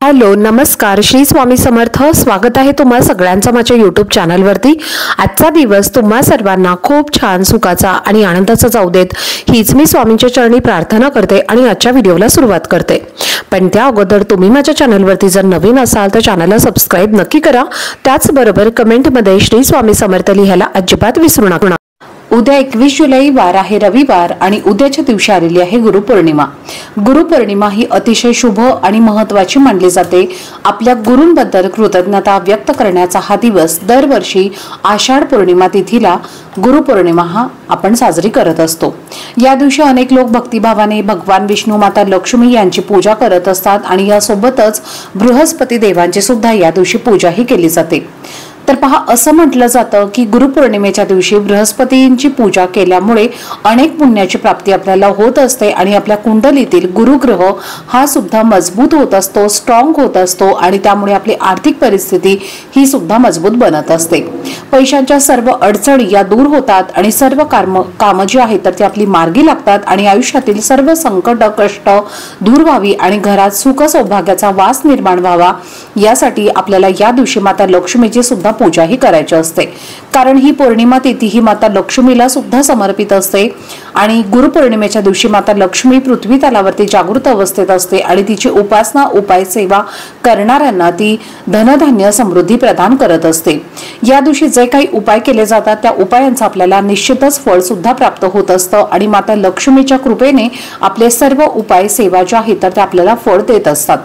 Hello नमस्कार, श्री स्वामी समर्थ. स्वागत आहे तुम्हा सगळ्यांचं माझ्या यूट्यूब चॅनलवरती. आजचा दिवस तुम्हा सर्वांना खूप छान सुखाचा आणि आनंदाचा जाऊ देत, हीच मी स्वामींच्या चरणी प्रार्थना करते आणि आजच्या व्हिडिओला सुरुवात करते. पण त्या अगोदर तुम्ही माझ्या चॅनलवरती जर नवीन असाल तर चॅनलला सबस्क्राईब नक्की करा. त्याचबरोबर कमेंटमध्ये श्री स्वामी समर्थ लिहायला अजिबात विसरू नका. उद्या 21 जुलै वार आहे रविवार आणि उद्याच्या दिवशी आलेली आहे गुरुपौर्णिमा. गुरुपौर्णिमा ही अतिशय शुभ आणि महत्त्वाची मानली जाते. आपल्या गुरूंबद्दल कृतज्ञता व्यक्त करण्याचा हा दिवस दरवर्षी आषाढ पौर्णिमा तिथीला गुरुपौर्णिमा हा आपण साजरी करत असतो. या दिवशी अनेक लोक भक्तिभावाने भगवान विष्णू, माता लक्ष्मी यांची पूजा करत असतात आणि यासोबतच बृहस्पती देवांची सुद्धा या दिवशी पूजाही केली जाते. तर पहा, असं म्हटलं जातं की गुरुपौर्णिमेच्या दिवशी बृहस्पतींची पूजा केल्यामुळे अनेक पुण्याची प्राप्ती आपल्याला होत असते आणि आपल्या कुंडलीतील गुरुग्रह हा सुद्धा मजबूत होत असतो, स्ट्रॉंग होत असतो आणि त्यामुळे आपली आर्थिक परिस्थिती ही सुद्धा मजबूत बनत असते. पैशांच्या सर्व अडचणी या दूर होतात आणि सर्व कामं जी आहेत तर ती आपली मार्गी लागतात आणि आयुष्यातील सर्व संकट, कष्ट दूर व्हावी आणि घरात सुख सौभाग्याचा वास निर्माण व्हावा यासाठी आपल्याला या दिवशी माता लक्ष्मीची सुद्धा पूजाही करायची असते. कारण ही पौर्णिमा तिथी ही माता लक्ष्मीला सुद्धा समर्पित असते आणि गुरुपौर्णिमेच्या दिवशी माता लक्ष्मी पृथ्वी तलावरती जागृत अवस्थेत असते आणि तिची उपासना, उपाय, सेवा करणाऱ्यांना ती धनधान्य समृद्धी प्रदान करत असते. या दिवशी जे काही उपाय केले जातात त्या उपायांचा आपल्याला निश्चितच फळ सुद्धा प्राप्त होत असतं आणि माता लक्ष्मीच्या कृपेने आपले सर्व उपाय, सेवा ज्या आहेत तर त्या आपल्याला फळ देत असतात.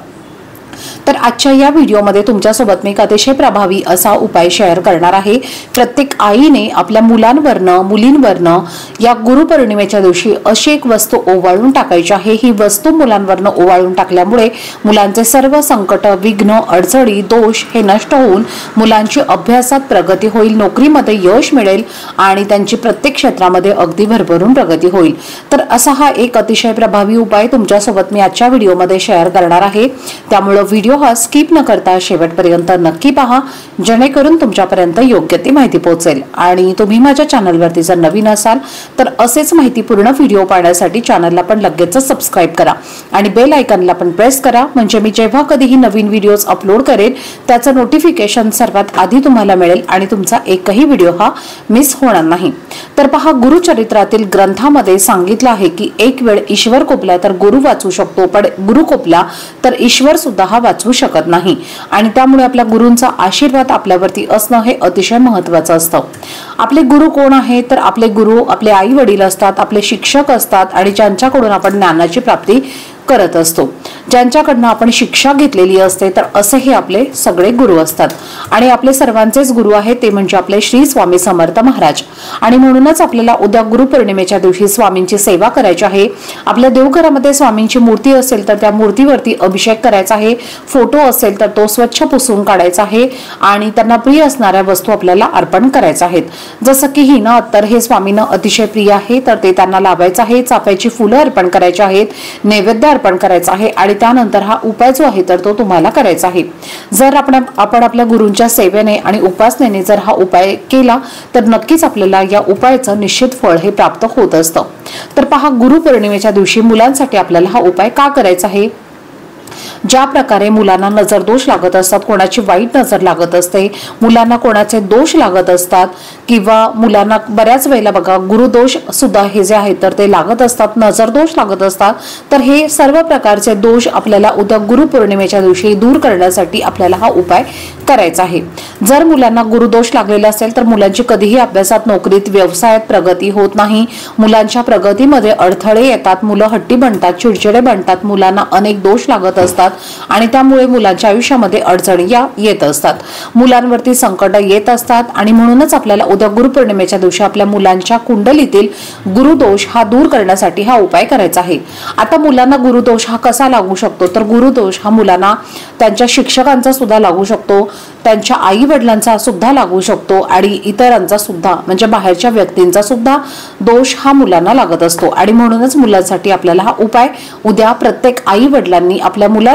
तर आजच्या या व्हिडिओमध्ये तुमच्यासोबत मी एक अतिशय प्रभावी असा उपाय शेअर करणार आहे. प्रत्येक आईने आपल्या मुलींवरनं या गुरुपौर्णिमेच्या दिवशी अशी एक वस्तू ओवाळून टाकायची आहे. ही वस्तू मुलांवरनं ओवाळून टाकल्यामुळे मुलांचे सर्व संकट, विघ्न, अडचणी, दोष हे नष्ट होऊन मुलांची अभ्यासात प्रगती होईल, नोकरीमध्ये यश मिळेल आणि त्यांची प्रत्येक क्षेत्रामध्ये अगदी भरभरून प्रगती होईल. तर असा हा एक अतिशय प्रभावी उपाय तुमच्यासोबत मी आजच्या व्हिडिओमध्ये शेअर करणार आहे. त्यामुळे व्हिडिओ हा स्किप न करता शेवटपर्यंत नक्की पहा, जेणेकरून तुमच्यापर्यंत योग्य ती माहिती पोहोचेल. आणि तुम्ही माझ्या चॅनलवरती जर नवीन असाल तर असेच माहितीपूर्ण व्हिडिओ पाहण्यासाठी चॅनलला पण लगेच सबस्क्राईब करा आणि बेल आयकॉनला पण प्रेस करा, म्हणजे मी जेव्हा कधीही नवीन व्हिडिओज अपलोड करेन त्याचं नोटिफिकेशन सर्वात आधी तुम्हाला मिळेल आणि तुमचा एकही व्हिडिओ हा मिस होणार नाही. तर पहा, गुरुचरित्रातील ग्रंथामध्ये सांगितलं आहे की एक वेळ ईश्वर कोपला तर गुरु वाचू शकतो, पण गुरु कोपला तर ईश्वर सुद्धा हा वाचवू शकत नाही आणि त्यामुळे आपल्या गुरूंचा आशीर्वाद आपल्यावरती असणं हे अतिशय महत्त्वाचं असतं. आपले गुरु कोण आहे तर आपले गुरु आपले आई वडील असतात, आपले शिक्षक असतात आणि ज्यांच्याकडून आपण ज्ञानाची प्राप्ती करत असतो, ज्यांच्याकडनं आपण शिक्षा घेतलेली असते, तर असे हे आपले सगळे गुरु असतात. आणि आपले सर्वांचेच गुरु आहेत ते म्हणजे आपले श्री स्वामी समर्थ महाराज. आणि म्हणूनच आपल्याला उद्या गुरुपौर्णिमेच्या दिवशी स्वामींची सेवा करायची आहे. आपल्या देवघरामध्ये स्वामींची मूर्ती असेल तर त्या मूर्तीवरती अभिषेक करायचा आहे. फोटो असेल तर तो स्वच्छ पुसून काढायचा आहे आणि त्यांना प्रिय असणाऱ्या वस्तू आपल्याला अर्पण करायच्या आहेत. जसं की हिना अत्तर हे स्वामींना अतिशय प्रिय आहे तर ते त्यांना लावायचं आहे. चाफ्याची फुलं अर्पण करायची आहेत, नैवेद्य अर्पण करायचं आहे आणि त्यानंतर हा उपाय जो आहे तर तो तुम्हाला करायचा आहे. जर आपण आपल्या गुरूंच्या सेवेने आणि उपासनेने जर हा उपाय केला तर नक्कीच आपल्याला या उपायाचं निश्चित फळ हे प्राप्त होत असतं. तर पहा, गुरुपौर्णिमेच्या दिवशी मुलांसाठी आपल्याला हा उपाय का करायचा आहे. ज्या प्रकारे मुलांना नजर दोष लागत असतात, कोणाची वाईट नजर लागत असते, मुलांना कोणाचे दोष लागत असतात किंवा मुलांना बऱ्याच वेळेला बघा गुरुदोष सुद्धा हे जे आहेत तर ते लागत असतात, नजर दोष लागत असतात. तर हे सर्व प्रकारचे दोष आपल्याला उद्या गुरुपौर्णिमेच्या दिवशी दूर करण्यासाठी आपल्याला हा उपाय करायचा आहे. जर मुलांना गुरुदोष लागलेला असेल तर मुलांची कधीही अभ्यासात, नोकरीत, व्यवसायात प्रगती होत नाही. मुलांच्या प्रगतीमध्ये अडथळे येतात, मुलं हट्टी बनतात, चिडचिडे बनतात, मुलांना अनेक दोष लागत असतात आणि त्यामुळे मुलांच्या आयुष्यामध्ये अडचणी येत असतात, मुलांवरती संकट येत असतात. आणि म्हणूनच आपल्याला उद्या गुरुपौर्णिमेच्या दिवशी आपल्या मुलांच्या कुंडलीतील गुरुदोष हा दूर करण्यासाठी हा उपाय करायचा आहे. आता मुलांना गुरुदोष हा कसा लागू शकतो तर गुरुदोष हा मुलांना त्यांच्या शिक्षकांचा सुद्धा लागू शकतो, त्यांच्या आई वडिलांचा सुद्धा लागू शकतो आणि इतरांचा सुद्धा म्हणजे बाहेरच्या व्यक्तींचा सुद्धा दोष हा मुलांना लागत असतो. आणि म्हणूनच मुलांसाठी आपल्याला हा उपाय उद्या प्रत्येक आई वडिलांनी आपल्या मुलांसाठी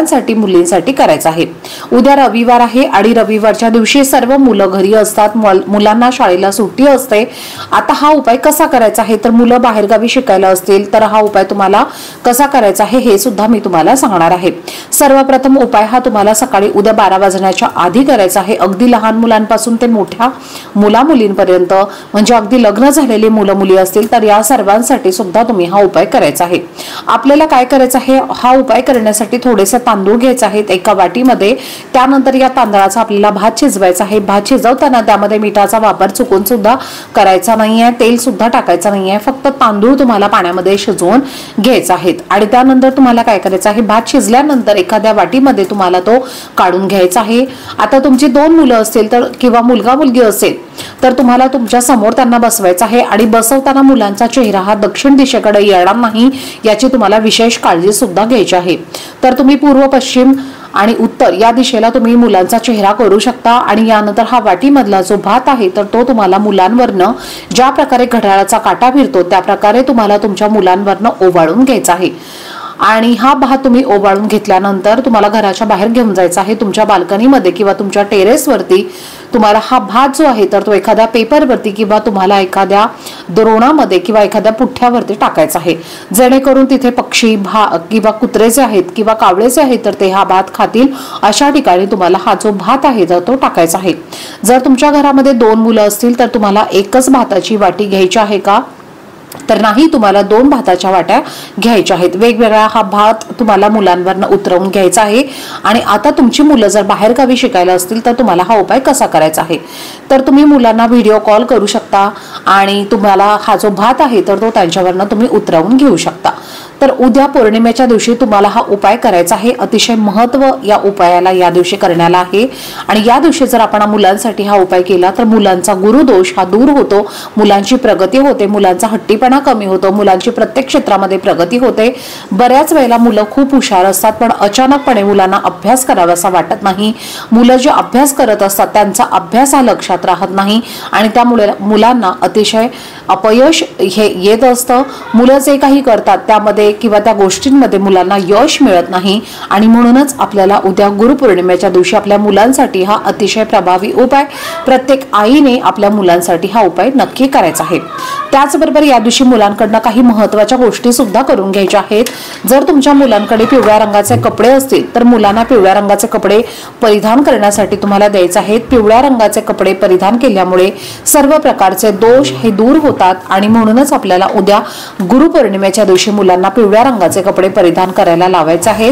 मुलांसाठी मुलींसाठी करायचं आहे। उद्या रविवार आहे आणि रविवारच्या दिवशी सर्व मुलं घरी असतात, मुलांना शाळेला सुट्टी असते। आता हा उपाय कसा करायचा आहे, तर मुलं बाहेरगावी शिकायला असतील तर हा उपाय तुम्हाला कसा करायचा आहे हे सुद्धा मी तुम्हाला सांगणार आहे। सर्वप्रथम उपाय हा तुम्हाला सकाळी उद्या 12 वाजण्याच्या आधी करायचा आहे। अगदी लहान मुलांपासून ते मोठ्या मुलामुलींपर्यंत, म्हणजे अगदी लग्न झालेले मुलं मुली असतील तर या सर्वांसाठी सुद्धा तुम्ही हा उपाय करायचा आहे। आपल्याला काय करायचं आहे, हा उपाय करण्यासाठी थोडेसे तांदूळ घ्यायचे आहेत एका वाटीमध्ये। त्यानंतर या तांदळाचा आपल्याला भात शिजवायचा आहे। भात शिजवताना त्यामध्ये मिठाचा वापर चुकून सुद्धा करायचा नाहीये, तेल सुद्धा टाकायचं नाहीये, फक्त तांदूळ तुम्हाला पाण्यामध्ये शिजवून घ्यायचे आहेत। आणि त्यानंतर तुम्हाला काय करायचं आहे, भात शिजल्यानंतर एखाद्या वाटीमध्ये तुम्हाला तो काढून घ्यायचा आहे। आता तुमची 2 मुलं असतील तर किंवा मुलगा मुलगी असेल तर तुम्हाला तुमच्या समोर त्यांना बसवायचं आहे आणि बसवताना मुलांचा चेहरा हा दक्षिण दिशेकडे येणार नाही याची तुम्हाला विशेष काळजी सुद्धा घ्यायची आहे। तर तुम्ही पूर्व, पश्चिम आणि उत्तर या दिशेला तुम्ही मुलांचा चेहरा करू शकता। आणि यानंतर हा वाटीमधला जो भात आहे तर तो तुम्हाला मुलांवरनं ज्या प्रकारे घड्याळाचा काटा फिरतो त्या प्रकारे तुम्हाला तुमच्या मुलांवरनं ओवाळून घ्यायचा आहे। आणि हा भात तुम्ही ओवाळून घेतल्यानंतर तुम्हाला घराच्या बाहेर घेऊन जायचा आहे, तुमच्या बाल्कनीमध्ये किंवा तुमच्या टेरेसवरती तुम्हाला हा भात जो आहे तर तो एखाद्या पेपरवरती किंवा तुम्हाला एखाद्या द्रोणामध्ये किंवा एखाद्या पुठ्ठ्यावरती टाकायचा आहे, जेणेकरून तिथे पक्षी किंवा कुत्रे जे आहेत किंवा कावळे जे आहेत तर ते हा भात खातील अशा ठिकाणी तुम्हाला हा जो भात आहे तर तो टाकायचा आहे। जर तुमच्या घरामध्ये 2 मुलं असतील तर तुम्हाला एकच भाताची वाटी घ्यायची आहे का, तर नाही, तुम्हाला 2 भाताच्या वाट्या घ्यायच्या आहेत। वेगवेगळा हा भात तुम्हाला मुलांवरनं उतरवून घ्यायचा आहे। आणि आता तुमची मुलं जर बाहेरगावी शिकायला असतील तर तुम्हाला हा उपाय कसा करायचा आहे, तर तुम्ही मुलांना व्हिडिओ कॉल करू शकता आणि तुम्हाला हा जो भात आहे तर तो त्यांच्यावरनं तुम्ही उतरवून घेऊ शकता। तर उद्या पौर्णिमेच्या दिवशी तुम्हाला हा उपाय करायचा आहे। अतिशय महत्त्व या उपायाला या दिवशी करण्याला आहे। आणि या दिवशी जर आपण मुलांसाठी हा उपाय केला तर मुलांचा गुरुदोष हा दूर होतो, मुलांची प्रगती होते, मुलांचा हट्टीपणा कमी होतो, मुलांची प्रत्येक क्षेत्रामध्ये प्रगती होते। बऱ्याच वेळेला मुलं खूप हुशार असतात पण अचानकपणे मुलांना अभ्यास करावासा वाटत नाही, मुलं जे अभ्यास करत असतात त्यांचा अभ्यास हा लक्षात राहत नाही आणि त्यामुळे मुलांना अतिशय अपयश हे येत असतं। मुलं जे काही करतात त्यामध्ये किंवा त्या गोष्टींमध्ये मुलांना यश मिळत नाही आणि म्हणूनच आपल्याला उद्या गुरुपौर्णिमेच्या दिवशी आपल्या मुलांसाठी हा अतिशय प्रभावी उपाय प्रत्येक आईने आपल्या मुलांसाठी हा उपाय नक्की करायचा आहे। त्याचबरोबर या दिवशी मुलांकडनं काही महत्त्वाच्या गोष्टी सुद्धा करून घ्यायच्या आहेत। जर तुमच्या मुलांकडे पिवळ्या रंगाचे कपडे असतील तर मुलांना पिवळ्या रंगाचे कपडे परिधान करण्यासाठी तुम्हाला द्यायचे आहेत। पिवळ्या रंगाचे कपडे परिधान केल्यामुळे सर्व प्रकारचे दोष हे दूर होतात आणि म्हणूनच आपल्याला उद्या गुरुपौर्णिमेच्या दिवशी मुलांना पिवळ्या रंगाचे कपडे परिधान करायला लावायचे आहेत।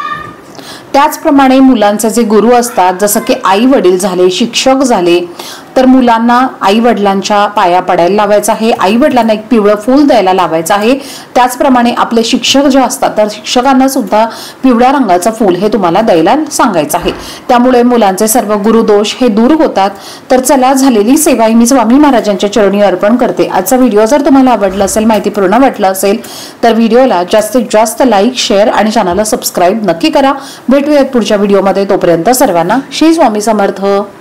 त्याचप्रमाणे मुलांचे जे गुरु असतात, जसं की आई वडील झाले, शिक्षक झाले, तर मुलांना आई वडिलांच्या पाया पडायला लावायचं आहे, आई वडिलांना एक पिवळं फूल द्यायला लावायचं आहे। त्याचप्रमाणे आपले शिक्षक जे असतात तर शिक्षकांना सुद्धा पिवळ्या रंगाचं फूल हे तुम्हाला द्यायला सांगायचं आहे। त्यामुळे मुलांचे सर्व गुरुदोष हे दूर होतात। तर चला, झालेली सेवा मी स्वामी महाराजांच्या चरणी अर्पण करते। आजचा व्हिडिओ जर तुम्हाला आवडला असेल, माहितीपूर्ण वाटला असेल तर व्हिडिओला जास्तीत जास्त लाईक, शेअर आणि चॅनलला सबस्क्राईब नक्की करा। भेटूयात पुढच्या व्हिडिओमध्ये, तोपर्यंत सर्वांना श्री स्वामी समर्थ।